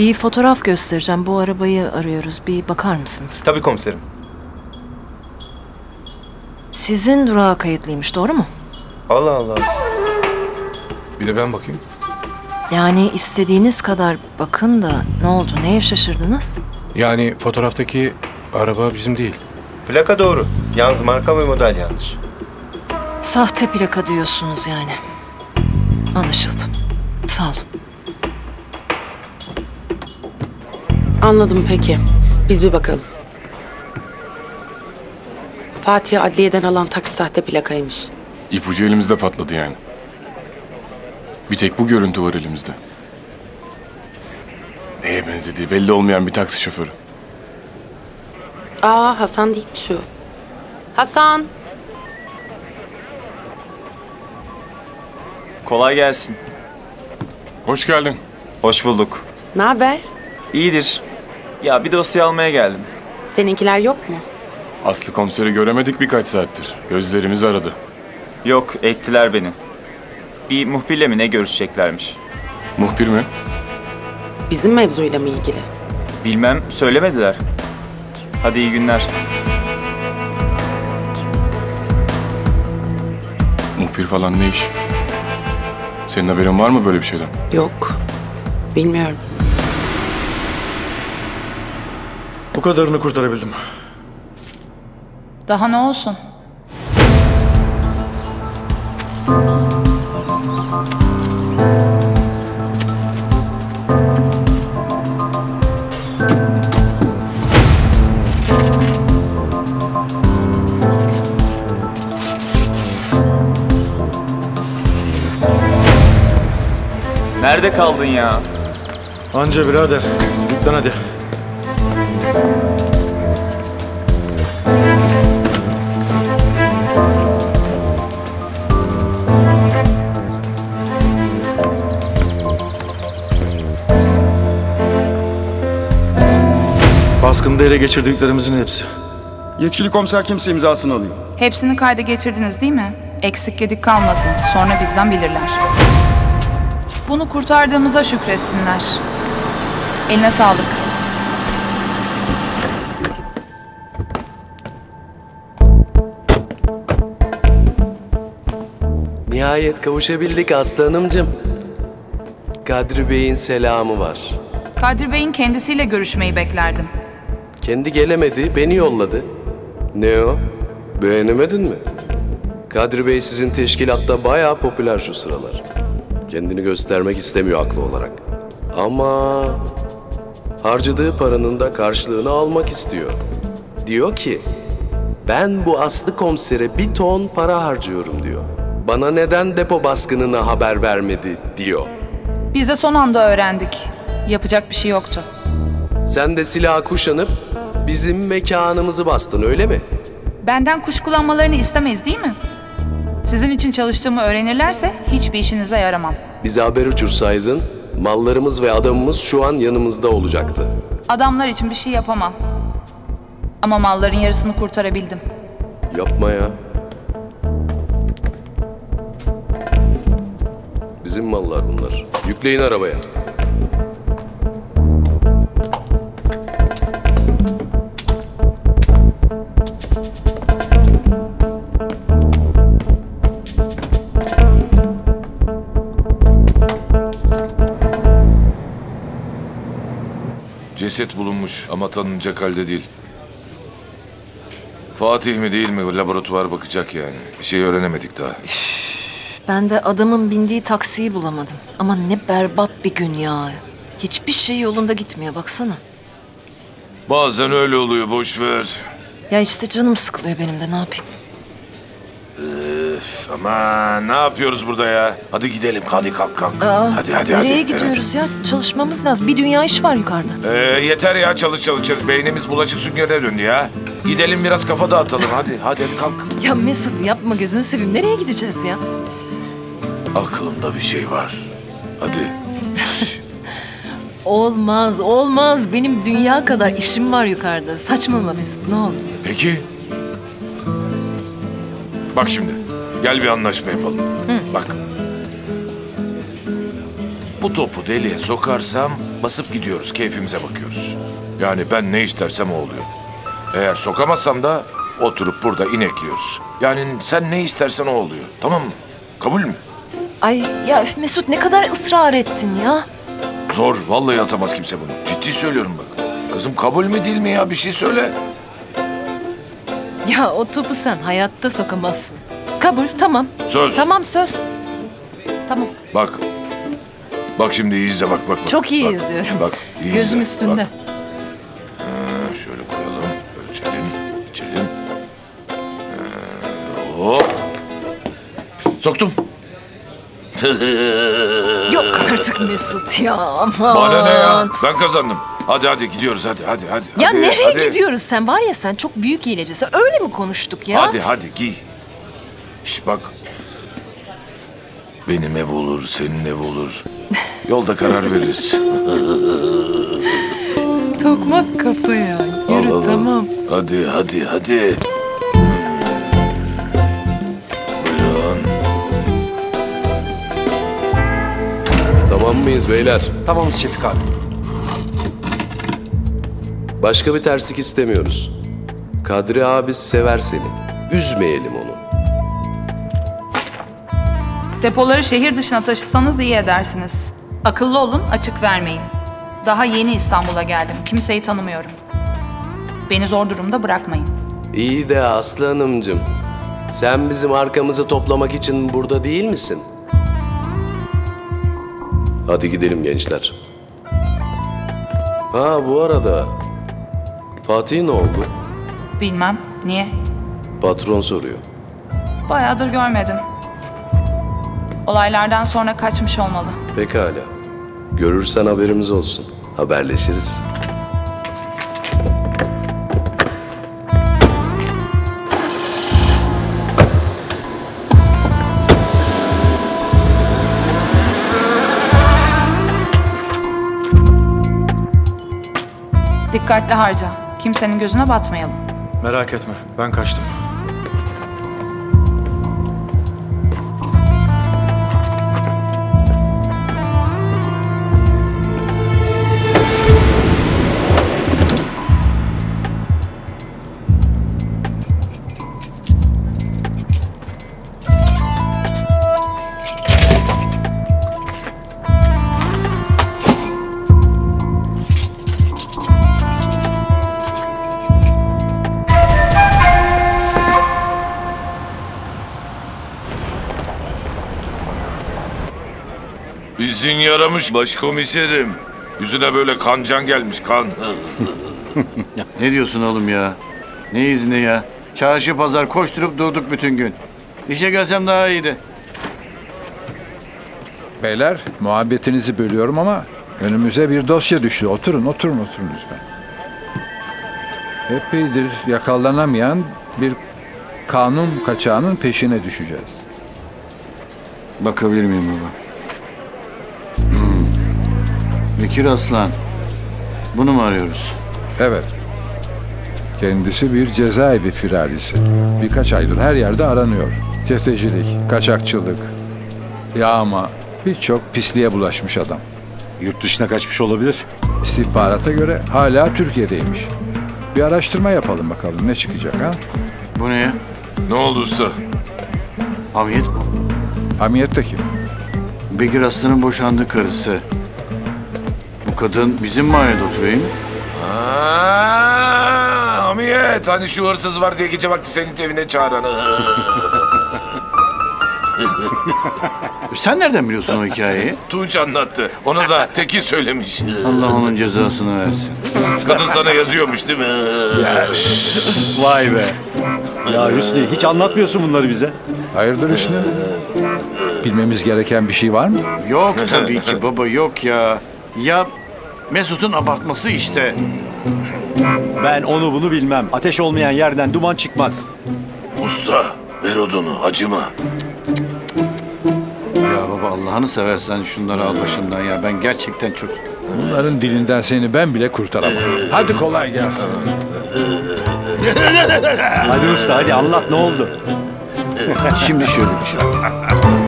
Bir fotoğraf göstereceğim. Bu arabayı arıyoruz. Bir bakar mısınız? Tabii komiserim. Sizin durağa kayıtlıymış, doğru mu? Allah Allah. Bir de ben bakayım. Yani istediğiniz kadar bakın da ne oldu? Neye şaşırdınız? Yani fotoğraftaki araba bizim değil. Plaka doğru. Yalnız marka ve model yanlış. Sahte plaka diyorsunuz yani. Anlaşıldı. Sağ olun. Anladım peki. Biz bir bakalım. Fatih adliyeden alan taksi sahte plakaymış. İpucu elimizde patladı yani. Bir tek bu görüntü var elimizde. Neye benzediği belli olmayan bir taksi şoförü. Aa, Hasan değilmiş o. Hasan! Kolay gelsin. Hoş geldin. Hoş bulduk. Ne haber? İyidir. Ya bir dosya almaya geldim. Seninkiler yok mu? Aslı komiseri göremedik birkaç saattir. Gözlerimiz aradı. Yok, ektiler beni. Bir muhbirle mi ne görüşeceklermiş? Muhbir mi? Bizim mevzuyla mı ilgili? Bilmem, söylemediler. Hadi iyi günler. Muhbir falan ne iş? Senin haberin var mı böyle bir şeyden? Yok. Bilmiyorum. Bu kadarını kurtarabildim. Daha ne olsun? Nerede kaldın ya? Anca birader. Git lan hadi. Baskında ele geçirdiklerimizin hepsi. Yetkili komiser kimse imzasını alıyor. Hepsini kayda geçirdiniz değil mi? Eksik gedik kalmasın. Sonra bizden bilirler. Bunu kurtardığımıza şükretsinler. Eline sağlık. Nihayet kavuşabildik aslanımcım. Kadri Bey'in selamı var. Kadri Bey'in kendisiyle görüşmeyi beklerdim. Kendi gelemedi, beni yolladı. Ne o? Beğenemedin mi? Kadri Bey sizin teşkilatta bayağı popüler şu sıralar. Kendini göstermek istemiyor haklı olarak. Ama harcadığı paranın da karşılığını almak istiyor. Diyor ki, ben bu Aslı komisere 1 ton para harcıyorum diyor. Bana neden depo baskınına haber vermedi diyor. Biz de son anda öğrendik. Yapacak bir şey yoktu. Sen de silahı kuşanıp bizim mekanımızı bastın öyle mi? Benden kuşkulanmalarını istemeyiz değil mi? Sizin için çalıştığımı öğrenirlerse hiçbir işinize yaramam. Bize haber uçursaydın mallarımız ve adamımız şu an yanımızda olacaktı. Adamlar için bir şey yapamam. Ama malların yarısını kurtarabildim. Yapma ya. Bizim mallar bunlar. Yükleyin arabaya. Ceset bulunmuş ama tanınacak halde değil. Fatih mi değil mi laboratuvar bakacak yani. Bir şey öğrenemedik daha. Ben de adamın bindiği taksiyi bulamadım. Ama ne berbat bir gün ya. Hiçbir şey yolunda gitmiyor, baksana. Bazen öyle oluyor, boş ver. Ya işte canım sıkılıyor benim de, ne yapayım? Aman ne yapıyoruz burada ya? Hadi gidelim, hadi kalk. Hadi. Nereye gidiyoruz ya? Çalışmamız lazım. Bir dünya iş var yukarıda. Yeter ya, çalış. Beynimiz bulaşık süngerine döndü ya. Gidelim biraz kafa dağıtalım, hadi kalk. Ya Mesut yapma, gözünü seveyim. Nereye gideceğiz ya? Aklımda bir şey var. Hadi. Olmaz. Benim dünya kadar işim var yukarıda. Saçmalama Mesut, ne olur. Peki. Bak şimdi, gel bir anlaşma yapalım. Bak. bu topu deliğe sokarsam basıp gidiyoruz, keyfimize bakıyoruz. Yani ben ne istersem o oluyor. Eğer sokamazsam da oturup burada inekliyoruz. Yani sen ne istersen o oluyor, tamam mı? Kabul mü? Ay ya Mesut ne kadar ısrar ettin ya. Zor, vallahi atamaz kimse bunu. Ciddi söylüyorum bak. Kızım kabul mü değil mi ya, bir şey söyle. Ya o topu sen hayatta sokamazsın. Kabul, tamam. Söz. Tamam söz. Tamam. Bak. Bak şimdi iyi izle, bak bak. Çok iyi bak, izliyorum. Bak, iyi Gözüm izle, üstünde. bak. Şöyle koyalım, ölçelim, içelim. Hop. Soktum. Yok artık Mesut ya, aman. Bana ne ya? Ben kazandım. Hadi gidiyoruz, hadi. Ya hadi, nereye hadi. gidiyoruz sen? Var ya sen çok büyük hilecisin. Öyle mi konuştuk ya? Hadi giy. Şş bak. Benim ev olur, senin ev olur. Yolda karar veririz. Tokmak kafa ya. Yürü Al. tamam. Hadi. Buyurun. Tamam mıyız beyler? Tamamız Şefik abi. Başka bir terslik istemiyoruz. Kadri abi sever seni. Üzmeyelim onu. Depoları şehir dışına taşısanız iyi edersiniz. Akıllı olun, açık vermeyin. Daha yeni İstanbul'a geldim. Kimseyi tanımıyorum. Beni zor durumda bırakmayın. İyi de Aslı Hanımcığım. Sen bizim arkamızı toplamak için burada değil misin? Hadi gidelim gençler. Ha bu arada Fatih ne oldu? Bilmem. Niye? Patron soruyor. Bayağıdır görmedim. Olaylardan sonra kaçmış olmalı. Pekala. Görürsen haberimiz olsun. Haberleşiriz. Dikkatli harca. Kimsenin gözüne batmayalım. Merak etme, ben kaçtım. İzin yaramış başkomiserim. Yüzüne böyle kancan gelmiş, kan. Ne diyorsun oğlum ya? Ne izni ya? Çarşı pazar koşturup durduk bütün gün. İşe gelsem daha iyiydi. Beyler, muhabbetinizi bölüyorum ama önümüze bir dosya düştü. Oturun lütfen. Epeydir yakalanamayan bir kanun kaçağının peşine düşeceğiz. Bakabilir miyim baba? Bekir Aslan. Bunu mu arıyoruz? Evet. Kendisi bir cezaevi firarisi. Birkaç aydır her yerde aranıyor. Tefecilik, kaçakçılık, yağma, birçok pisliğe bulaşmış adam. Yurt dışına kaçmış olabilir. İstihbarata göre hala Türkiye'deymiş. Bir araştırma yapalım bakalım ne çıkacak ha? Bu ne ya? Ne oldu usta? Hamiyet mi? Hamiyet de kim? Bekir Aslan'ın boşandığı karısı. Bu kadın bizim mahallede oturuyor mu? Hamiyet, hani şu hırsız var diye gece vakti senin evine çağıranı. Sen nereden biliyorsun o hikayeyi? Tunç anlattı. Ona da Tekin söylemiş. Allah onun cezasını versin. Kadın sana yazıyormuş değil mi? Vay be. Ya Hüsnü hiç anlatmıyorsun bunları bize. Hayırdır Hüsnü? Bilmemiz gereken bir şey var mı? Yok tabii ki baba, yok ya. Ya Mesut'un abartması işte. Ben onu bunu bilmem. Ateş olmayan yerden duman çıkmaz. Usta, ver odunu, acıma. Ya baba Allah'ını seversen şunları al başından ya. Ben gerçekten çok... Bunların dilinden seni ben bile kurtaramam. Hadi kolay gelsin. Hadi usta hadi anlat ne oldu? Şimdi şöyle bir şey.